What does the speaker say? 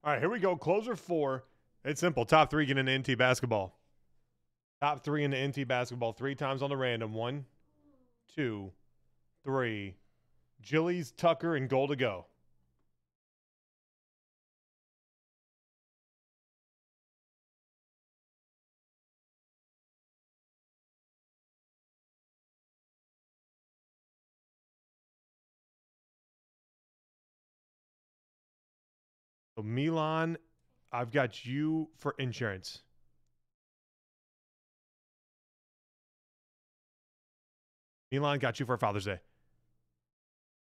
All right, here we go. Closer 4. It's simple. Top 3 get into NT basketball. Top 3 into NT basketball 3 times on the random. 1, 2, 3. Jillies, Tucker, and goal to go. So Milan, I've got you for insurance. Milan got you for Father's Day.